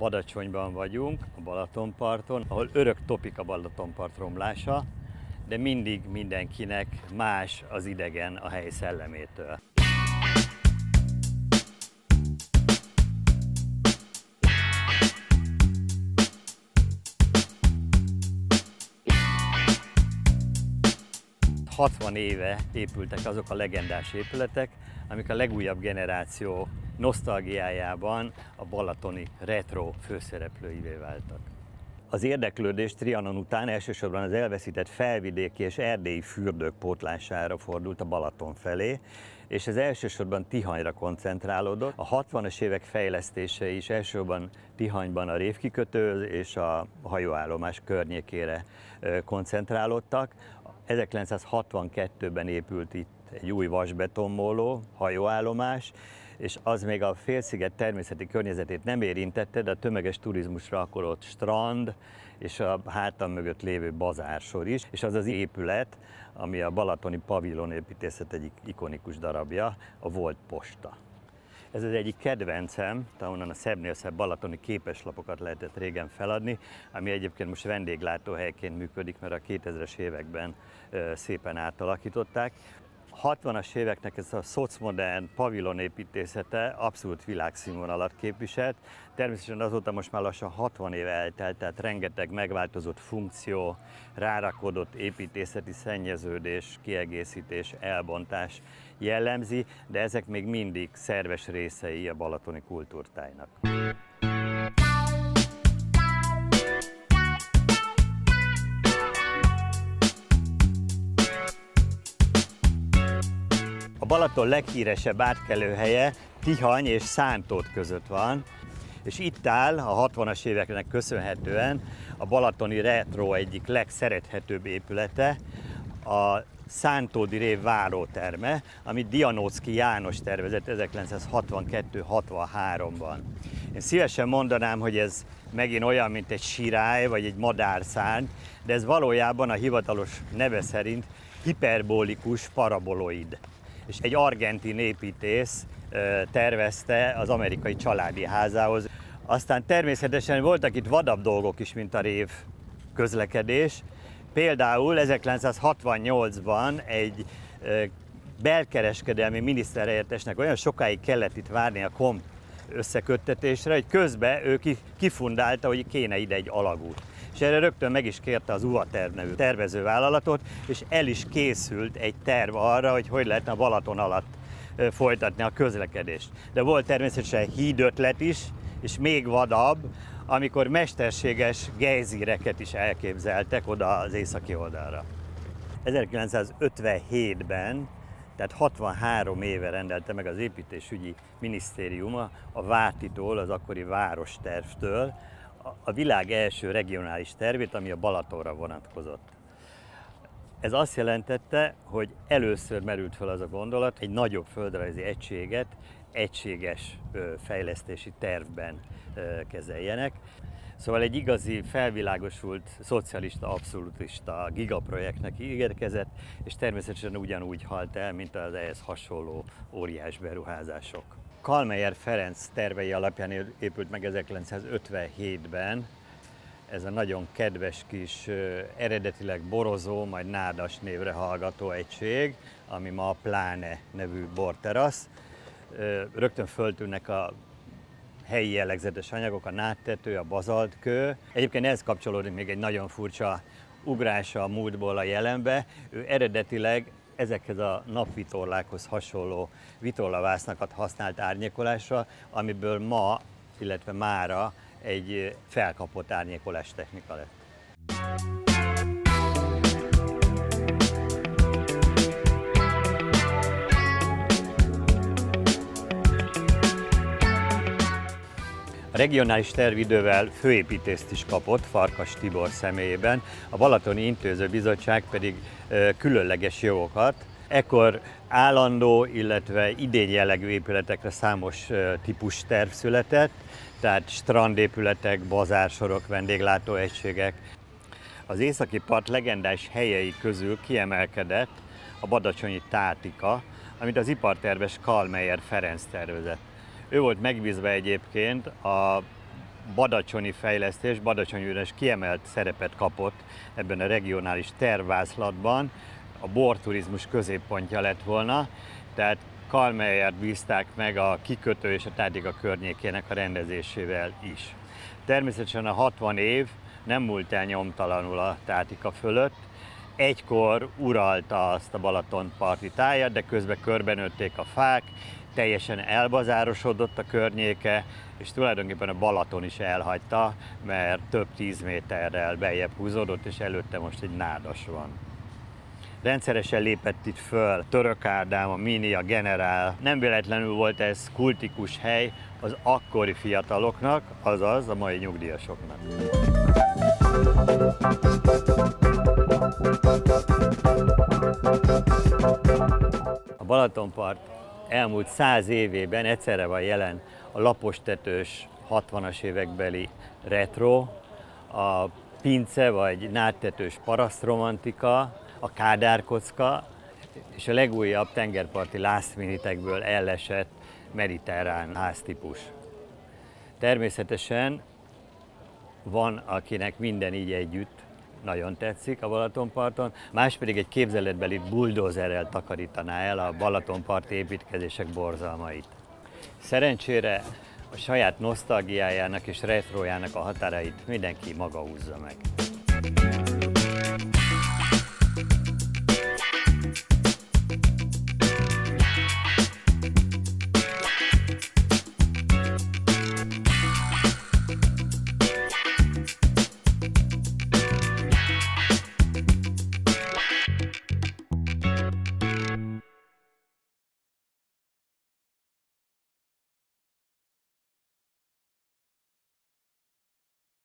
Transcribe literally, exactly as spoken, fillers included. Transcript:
Badacsonyban vagyunk, a Balatonparton, ahol örök topik a Balatonpart romlása, de mindig mindenkinek más az idegen a hely szellemétől. hatvan éve épültek azok a legendás épületek, amik a legújabb generáció nosztalgiájában a balatoni retro főszereplőivé váltak. Az érdeklődés Trianon után elsősorban az elveszített felvidéki és erdélyi fürdők pótlására fordult a Balaton felé, és ez elsősorban Tihanyra koncentrálódott. A hatvanas évek fejlesztései is elsősorban Tihanyban a révkikötő és a hajóállomás környékére koncentrálódtak. ezerkilencszázhatvankettőben épült itt egy új vasbetonmóló, hajóállomás, és az még a félsziget természeti környezetét nem érintette, de a tömeges turizmusra akkor ott strand és a hátam mögött lévő bazársor is, és az az épület, ami a balatoni pavilonépítészet egyik ikonikus darabja, a volt posta. Ez az egyik kedvencem, ahonnan a szebbnél szebb balatoni képeslapokat lehetett régen feladni, ami egyébként most vendéglátóhelyként működik, mert a kétezres években szépen átalakították. hatvanas éveknek ez a szocmodern pavilonépítészete abszolút világszínvonalat képviselt. Természetesen azóta most már lassan hatvan éve eltelt, tehát rengeteg megváltozott funkció, rárakódott építészeti szennyeződés, kiegészítés, elbontás jellemzi, de ezek még mindig szerves részei a balatoni kultúrtájnak. A Balaton leghíresebb átkelőhelye Tihany és Szántód között van, és itt áll a hatvanas éveknek köszönhetően a balatoni retro egyik legszerethetőbb épülete, a szántódi rév váróterme, amit Dianóczky János tervezett ezerkilencszázhatvankettő hatvanháromban. Én szívesen mondanám, hogy ez megint olyan, mint egy sirály vagy egy madárszárny, de ez valójában a hivatalos neve szerint hiperbolikus paraboloid. És egy argentin építész tervezte az amerikai családi házához. Aztán természetesen voltak itt vadabb dolgok is, mint a rév közlekedés. Például ezerkilencszázhatvannyolcban egy belkereskedelmi miniszterhelyettesnek olyan sokáig kellett itt várni a komp összeköttetésre, hogy közben ő kifundálta, hogy kéne ide egy alagút. És erre rögtön meg is kérte az UVA-terv nevű tervezővállalatot, és el is készült egy terv arra, hogy hogy lehetne a Balaton alatt folytatni a közlekedést. De volt természetesen hídötlet is, és még vadabb, amikor mesterséges gejzíreket is elképzeltek oda az északi oldalra. ezerkilencszázötvenhétben, tehát hatvanhárom éve rendelte meg az építésügyi minisztériuma a Vártitól, az akkori várostervtől a világ első regionális tervét, ami a Balatonra vonatkozott. Ez azt jelentette, hogy először merült fel az a gondolat, egy nagyobb földrajzi egységet egységes fejlesztési tervben kezeljenek. Szóval egy igazi, felvilágosult, szocialista, abszolutista gigaprojektnek ígérkezett, és természetesen ugyanúgy halt el, mint az ehhez hasonló óriás beruházások. Kallmeyer Ferenc tervei alapján épült meg ezerkilencszázötvenhétben ez a nagyon kedves kis, eredetileg Borozó, majd Nádas névre hallgató egység, ami ma a Pláne nevű borterasz. Rögtön föltűnnek a helyi jellegzetes anyagok, a nádtető, a bazaltkő. Egyébként ehhez kapcsolódik még egy nagyon furcsa ugrása a múltból a jelenbe. Ő eredetileg ezekhez a napvitorlákhoz hasonló vitorlavásznakat használt árnyékolásra, amiből ma, illetve mára egy felkapott árnyékolás technika lett. A regionális terv idővel főépítészt is kapott Farkas Tibor személyében, a Balatoni Intézőbizottság pedig különleges jogokat. Ekkor állandó, illetve idényjellegű épületekre számos típusterv született, tehát strandépületek, bazársorok, vendéglátóegységek. Az északi part legendás helyei közül kiemelkedett a badacsonyi Tátika, amit az iparterves Kallmeyer Ferenc tervezett. Ő volt megbízva egyébként a badacsonyi fejlesztés, Badacsony ugyanis kiemelt szerepet kapott ebben a regionális tervvázlatban, a borturizmus középpontja lett volna, tehát Carl Meyert bízták meg a kikötő és a Tárdiga környékének a rendezésével is. Természetesen a hatvan év nem múlt el nyomtalanul a Tátika fölött. Egykor uralta azt a Balatonparti tájat, de közben körbenőtték a fák, teljesen elbazárosodott a környéke, és tulajdonképpen a Balaton is elhagyta, mert több tíz méterrel beljebb húzódott, és előtte most egy nádas van. Rendszeresen lépett itt föl Török Ádám, a Mini, a Generál. Nem véletlenül volt ez kultikus hely az akkori fiataloknak, azaz a mai nyugdíjasoknak. A Balatonpart elmúlt száz évében egyszerre van jelen a lapostetős hatvanas évekbeli retro, a pince vagy nádtetős parasztromantika, a kádárkocka és a legújabb tengerparti last minute-ekből ellesett mediterrán háztípus. Természetesen van, akinek minden így együtt nagyon tetszik a Balatonparton, más pedig egy képzeletbeli buldózerrel takarítaná el a Balatonparti építkezések borzalmait. Szerencsére a saját nosztalgiájának és retrojának a határait mindenki maga húzza meg.